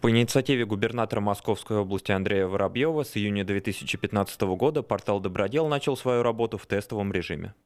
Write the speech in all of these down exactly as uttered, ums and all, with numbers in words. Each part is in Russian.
По инициативе губернатора Московской области Андрея Воробьева с июня две тысячи пятнадцатого года портал Добродел начал свою работу в тестовом режиме.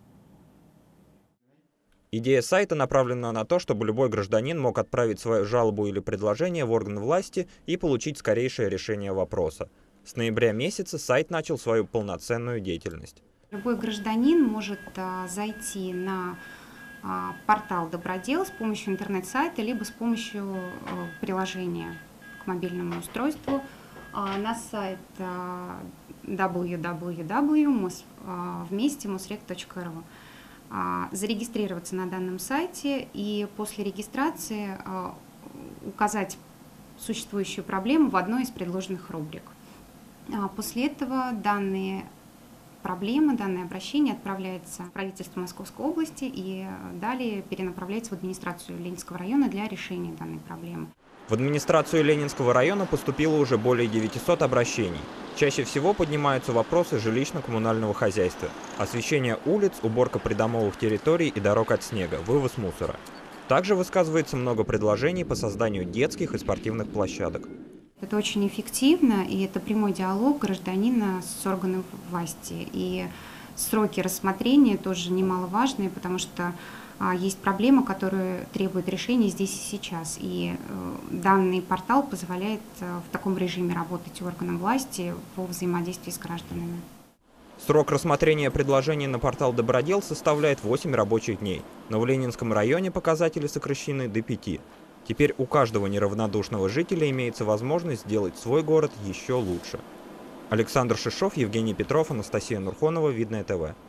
Идея сайта направлена на то, чтобы любой гражданин мог отправить свою жалобу или предложение в орган власти и получить скорейшее решение вопроса. С ноября месяца сайт начал свою полноценную деятельность. Любой гражданин может а, зайти на а, портал Добродел с помощью интернет-сайта, либо с помощью а, приложения к мобильному устройству а, на сайт а, дабл ю дабл ю дабл ю точка вместе мосрек точка ру. А, зарегистрироваться на данном сайте и после регистрации а, указать существующую проблему в одной из предложенных рубрик. А, после этого данные проблемы, данное обращение отправляется в правительство Московской области и далее перенаправляется в администрацию Ленинского района для решения данной проблемы. В администрацию Ленинского района поступило уже более девятисот обращений. Чаще всего поднимаются вопросы жилищно-коммунального хозяйства: освещение улиц, уборка придомовых территорий и дорог от снега, вывоз мусора. Также высказывается много предложений по созданию детских и спортивных площадок. Это очень эффективно, и это прямой диалог гражданина с органом власти. И сроки рассмотрения тоже немаловажные, потому что а, есть проблемы, которые требуют решения здесь и сейчас. И э, данный портал позволяет э, в таком режиме работать органам власти по взаимодействию с гражданами. Срок рассмотрения предложений на портал Добродел составляет восемь рабочих дней, но в Ленинском районе показатели сокращены до пяти. Теперь у каждого неравнодушного жителя имеется возможность сделать свой город еще лучше. Александр Шишов, Евгений Петров, Анастасия Нурхонова, Видное ТВ.